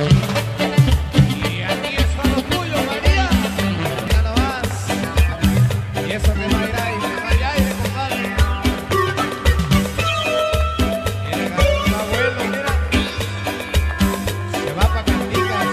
Y aquí están los tuyos, María. Mira nomás. Y eso que va a ir aire, compadre. Mira, un abuelo, mira. Se va pa' Canticas.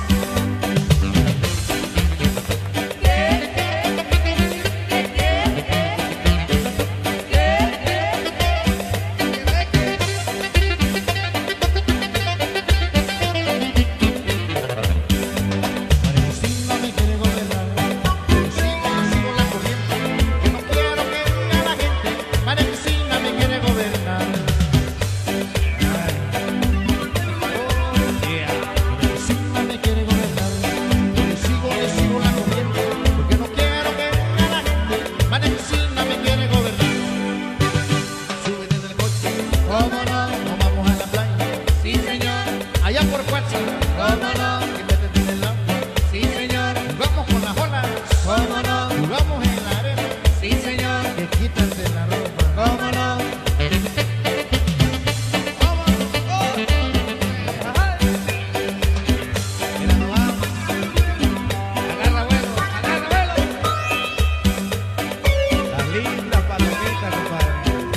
Allá por Cuatza, cómo no, que métete en el agua, sí señor, jugamos con las olas, cómo no, jugamos en la arena, sí señor, que quítate la ropa, cómo no. Mira nomás, agarra vuelo, las lindas palomitas, compadre.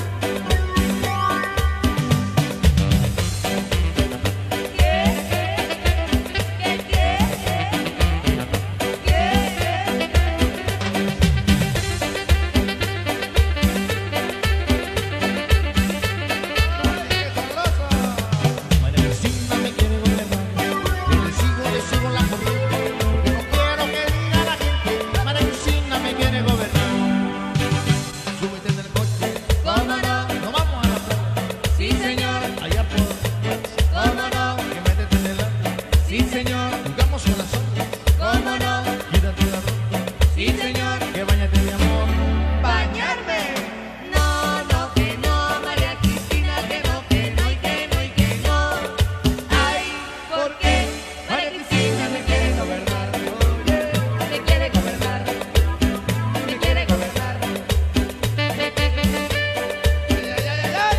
Sí, señor, jugamos con las olas. ¿Cómo no? Quítate la ropa. Sí, señor, que bañate, mi amor. ¡Bañarme! No, no, que no, María Cristina, que no, que no, y que no, y que no. Ay, ¿por qué? María Cristina me quiere gobernar. Me quiere gobernar. Me quiere gobernar. ¡Ay, ay, ay, ay!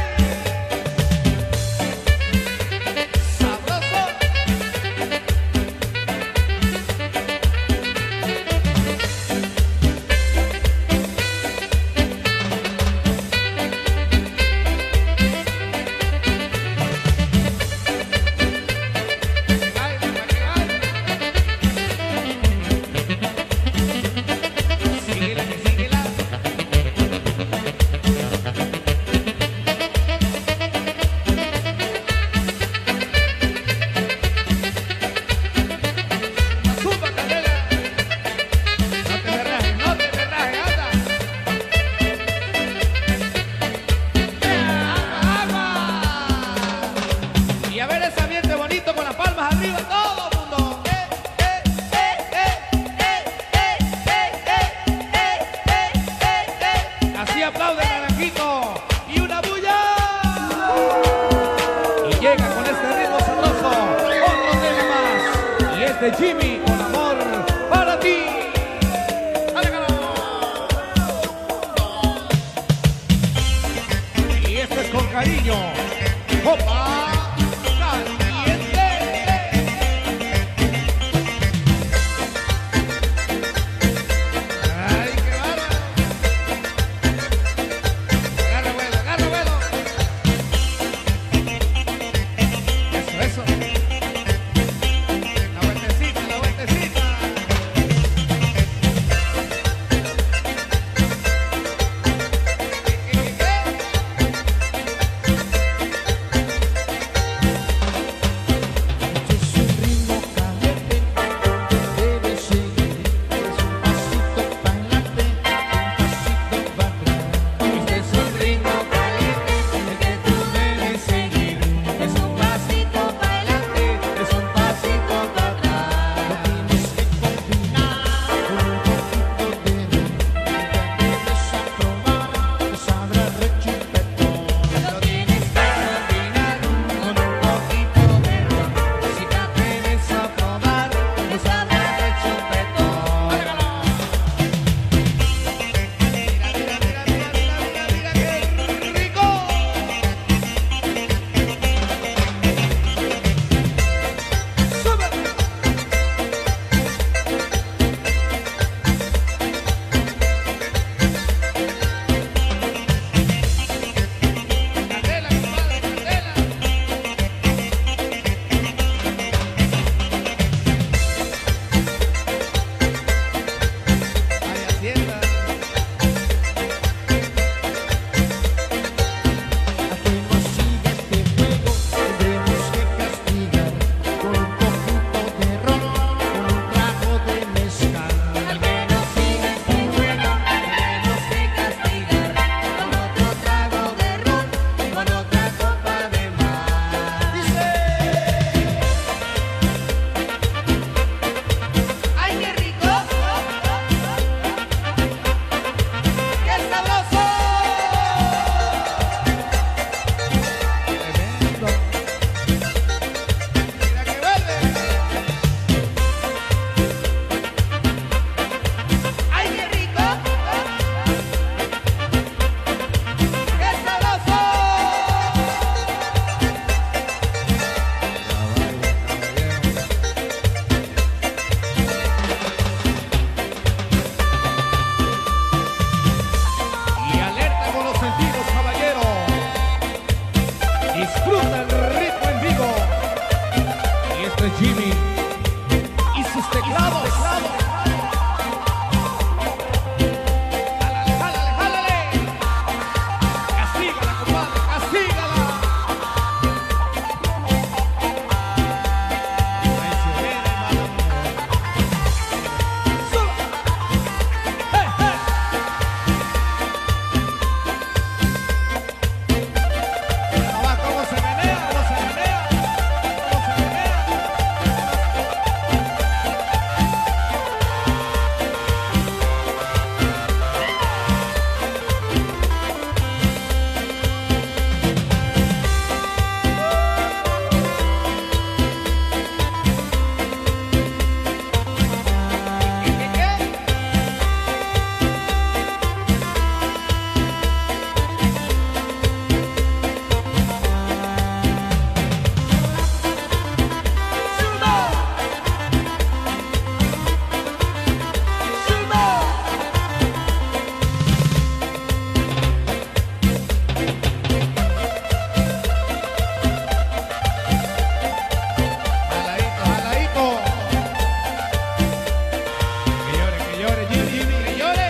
¡Sabroso! Síguela, síguela. Zumba, Candela. No te me rajes, no te me rajes, anda. ¡Agua, agua! Y a ver ese ambiente bonito con las palmas arriba, todo el mundo. Así aplaude Naranjito y una bulla. Y llega con este ritmo sabroso otro tema más. Y es de Jimmy con amor para ti. ¡Dale, carajo! Y esto es con cariño. ¡Opa! ¡Caliente! ¡Ay, qué bárbaro! Agarra vuelo, agarra vuelo. Eso, eso. La vueltecita, la vueltecita. Jimmy y sus teclados. Jálale, jálale, jálale. Castígala, compadre, castígala. Traicionera, hermano. Solo. Hey, hey. Mira, cómo se menea, cómo se menea, cómo se menea. ¿Qué? Jaladito, jaladito. Que llore, Jimmy, que llore.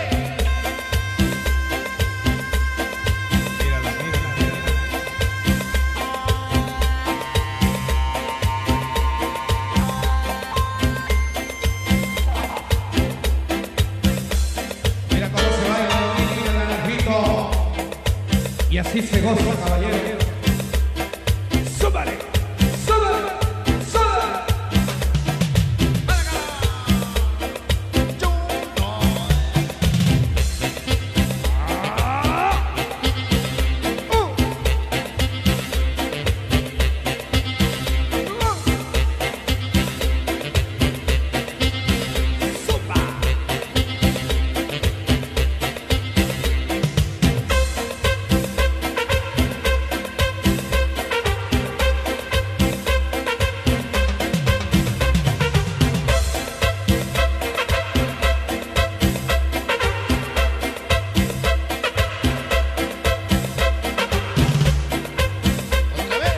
Mírala, mírala, mírala. Mira cómo se baila el naranjito. Y así se goza, caballero. ¡Súbale! ¡Súbale! ¡Súbale! Otra vez.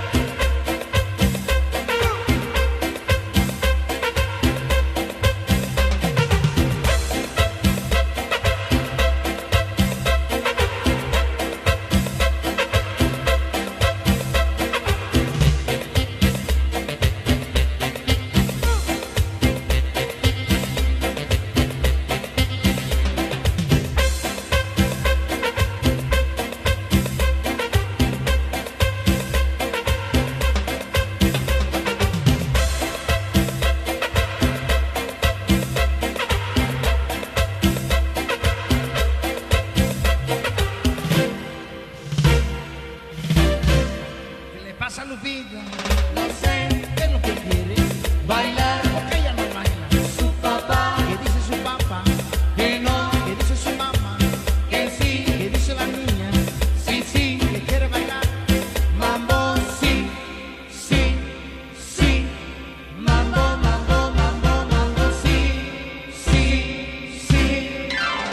¿Qué le pasa a Lupita? No sé ¿Qué es lo que quiere? bailar. Porque ella no baila. Su papá ¿Qué dice su papá? que no, ¿Qué dice su mamá? que sí, ¿Qué dice la niña? sí, sí, ¿Que quiere bailar? mambo, sí, sí, sí, mambo, mambo, mambo, mambo, sí, sí, sí.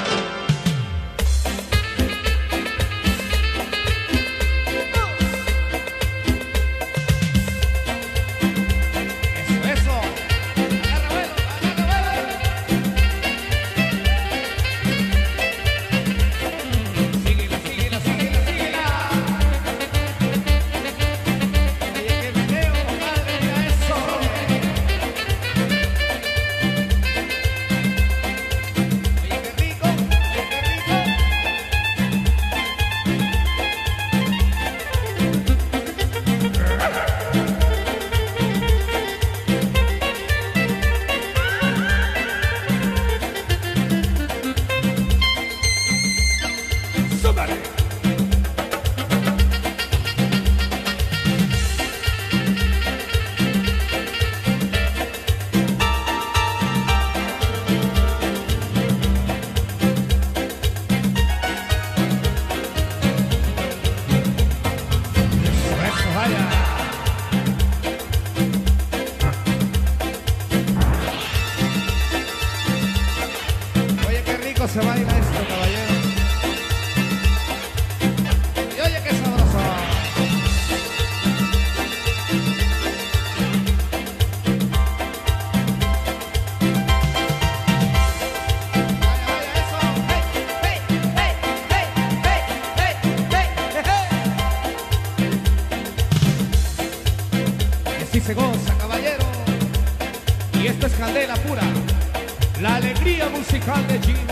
Eso, eso. Agarra vuelo, agarra vuelo. Síguela, síguela, síguela, síguela. Oye, qué meneo, compadre, mira eso. Oye, qué rico, oye, qué rico. ¡Súbale! Eso, vaya. Oye, qué rico se baila esto, caballero. Y oye, qué sabroso. Y esto es candela pura, la alegría musical de Jimmy.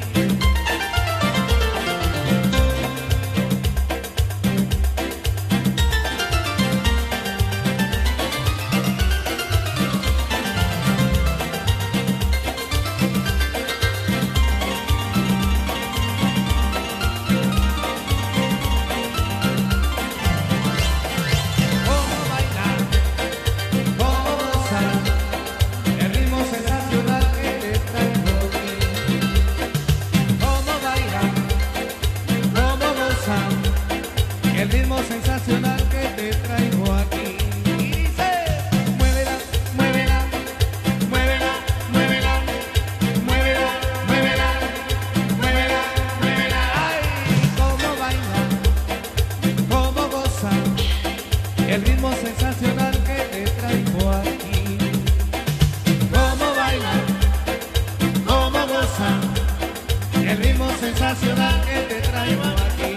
El ritmo sensacional que te traigo aquí. Y dice, muévela, muévela, muévela, muévela, muévela, muévela, muévela, muévela. Ay, cómo baila, cómo goza. El ritmo sensacional que te traigo aquí. Cómo baila, cómo goza. El ritmo sensacional que te traigo aquí.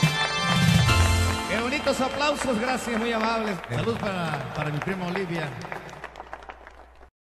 Aplausos, gracias, muy amables. Salud para mi prima Olivia.